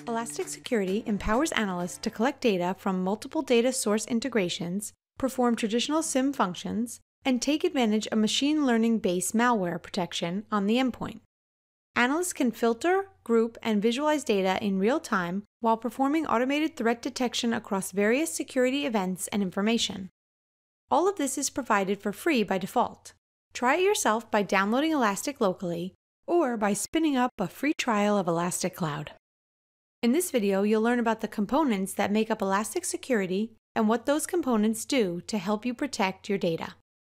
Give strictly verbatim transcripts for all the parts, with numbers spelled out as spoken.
Elastic Security empowers analysts to collect data from multiple data source integrations, perform traditional SIEM functions, and take advantage of machine learning-based malware protection on the endpoint. Analysts can filter, group, and visualize data in real time while performing automated threat detection across various security events and information. All of this is provided for free by default. Try it yourself by downloading Elastic locally or by spinning up a free trial of Elastic Cloud. In this video, you'll learn about the components that make up Elastic Security and what those components do to help you protect your data.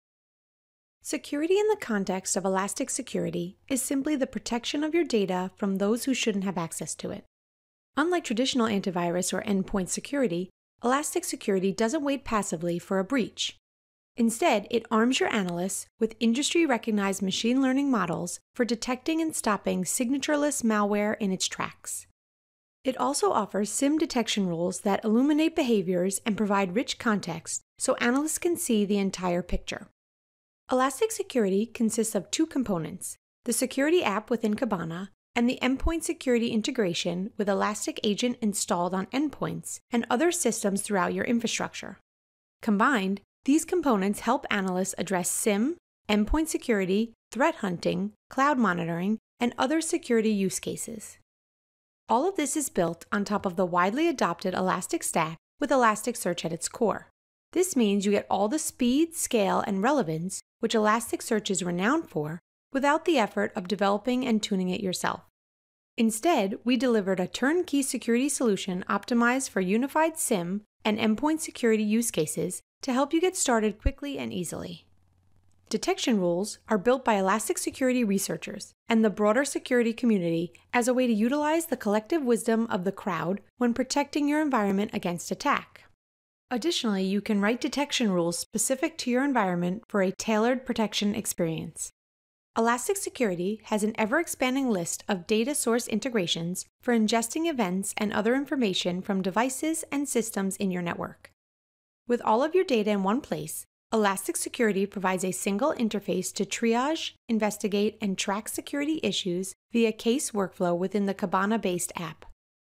Security in the context of Elastic Security is simply the protection of your data from those who shouldn't have access to it. Unlike traditional antivirus or endpoint security, Elastic Security doesn't wait passively for a breach. Instead, it arms your analysts with industry-recognized machine learning models for detecting and stopping signatureless malware in its tracks. It also offers SIEM detection rules that illuminate behaviors and provide rich context so analysts can see the entire picture. Elastic Security consists of two components, the security app within Kibana and the endpoint security integration with Elastic Agent installed on endpoints and other systems throughout your infrastructure. Combined, these components help analysts address SIEM, endpoint security, threat hunting, cloud monitoring, and other security use cases. All of this is built on top of the widely adopted Elastic Stack with Elasticsearch at its core. This means you get all the speed, scale, and relevance which Elasticsearch is renowned for without the effort of developing and tuning it yourself. Instead, we delivered a turnkey security solution optimized for unified SIEM and endpoint security use cases to help you get started quickly and easily. Detection rules are built by Elastic Security researchers and the broader security community as a way to utilize the collective wisdom of the crowd when protecting your environment against attack. Additionally, you can write detection rules specific to your environment for a tailored protection experience. Elastic Security has an ever-expanding list of data source integrations for ingesting events and other information from devices and systems in your network. With all of your data in one place, Elastic Security provides a single interface to triage, investigate, and track security issues via case workflow within the Kibana-based app.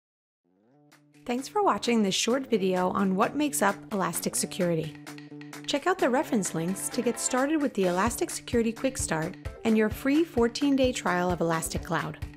Thanks for watching this short video on what makes up Elastic Security. Check out the reference links to get started with the Elastic Security Quick Start and your free fourteen day trial of Elastic Cloud.